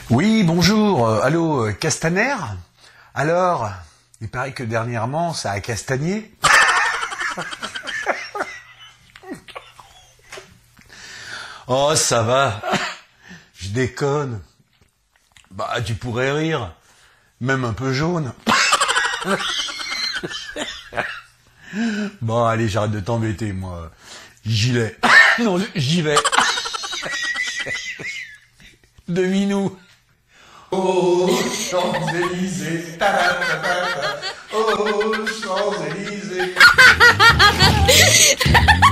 Oui, bonjour. Allô, Castaner? Alors, il paraît que dernièrement, ça a castagné. Oh, ça va. Je déconne. Bah, tu pourrais rire. Même un peu jaune. Bon, allez, j'arrête de t'embêter, moi. J'y vais. Non, j'y vais. Devine-nous. Aux Champs-Élysées, ta-ta-ta-ta-ta. Aux Champs-Élysées.